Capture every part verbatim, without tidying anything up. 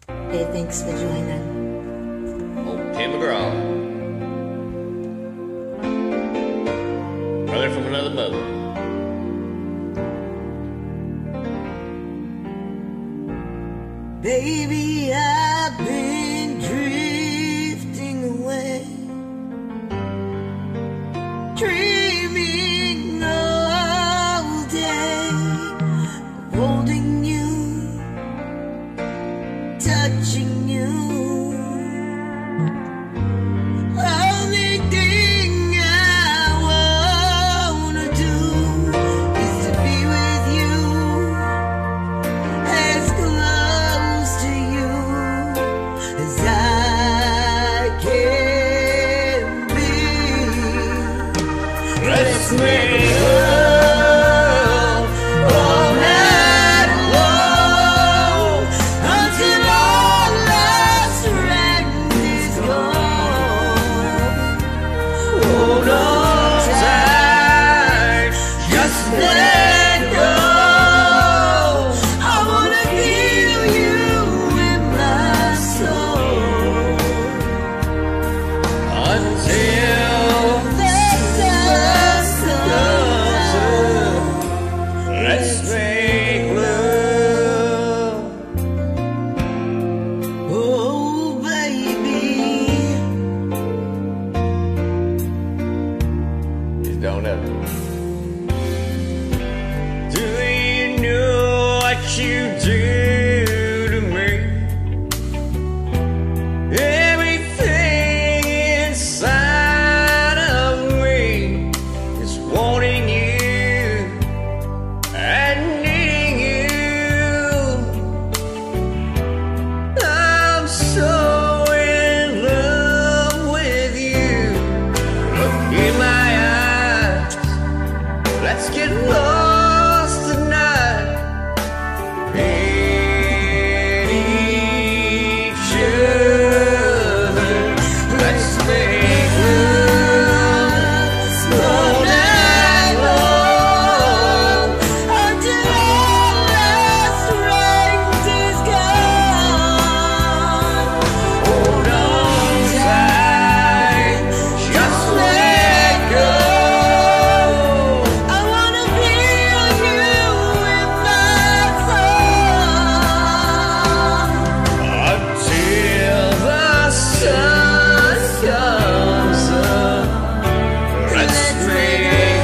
Hey, thanks for joining. Oh, Tim McGraw. Brother from another mother. Baby, I've been drifting away, dreaming all day, holding you, touching you. Only thing I wanna do is to be with you, as close to you as I can be. Let's make love all night long until our last strength is gone. Hold on tight, just let go. I wanna feel you in my soul Until the sun comes up. let's make love. Oh, baby, Just don't ever. Do you know what you do to me? Everything inside of me is wanting you and needing you. I'm so in love with you. Look in my eyes, let's get lost tonight in each other. Let's make love all night long until all our strength is gone. Hold on tight, just let go. I wanna feel you in my soul Until the sun comes up, let's make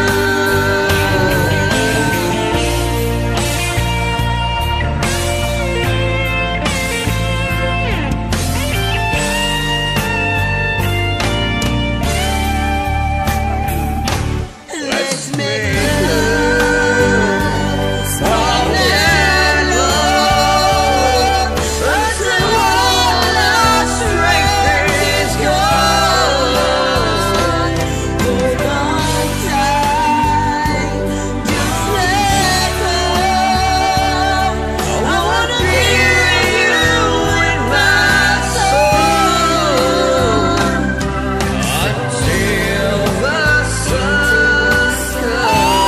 Let's make love all night long until all our strength is gone. Hold on tight, just let go. I wanna feel you in my soul until the sun comes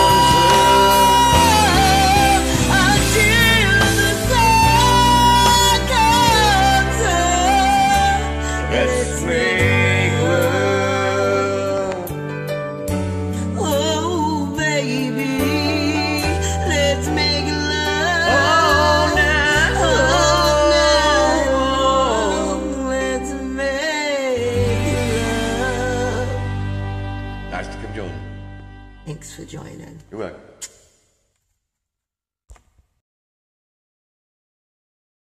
until the sun comes up. up. Let's make love. Oh, baby, let's make love All night all night long. long. Let's make love. Nice to come join. Thanks for joining. You're welcome.